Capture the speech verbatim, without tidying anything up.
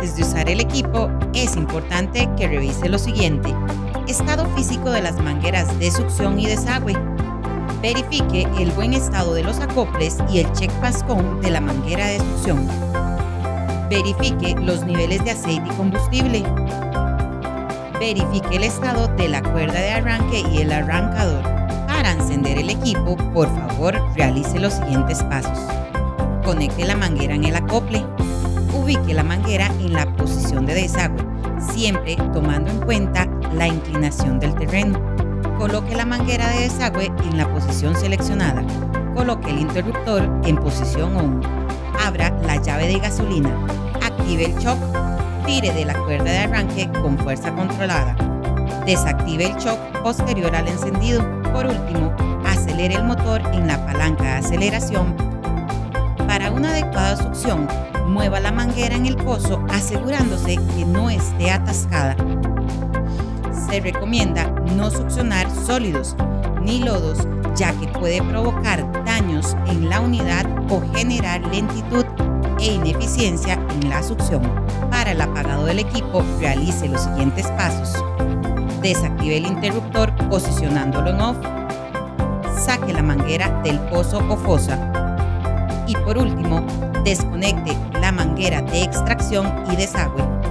Antes de usar el equipo, es importante que revise lo siguiente: estado físico de las mangueras de succión y desagüe. Verifique el buen estado de los acoples y el check pascón de la manguera de succión. Verifique los niveles de aceite y combustible. Verifique el estado de la cuerda de arranque y el arrancador. Para encender el equipo, por favor, realice los siguientes pasos. Conecte la manguera en el acople. Ubique la manguera en la posición de desagüe, siempre tomando en cuenta la inclinación del terreno. Coloque la manguera de desagüe en la posición seleccionada. Coloque el interruptor en posición on. Abra la llave de gasolina. Active el shock. Tire de la cuerda de arranque con fuerza controlada. Desactive el shock posterior al encendido. Por último, acelere el motor en la palanca de aceleración. Para una adecuada succión, mueva la manguera en el pozo asegurándose que no esté atascada. Se recomienda no succionar sólidos ni lodos, ya que puede provocar daños en la unidad o generar lentitud e ineficiencia en la succión. Para el apagado del equipo, realice los siguientes pasos. Desactive el interruptor posicionándolo en off. Saque la manguera del pozo o fosa. Y por último, desconecte la manguera de extracción y desagüe.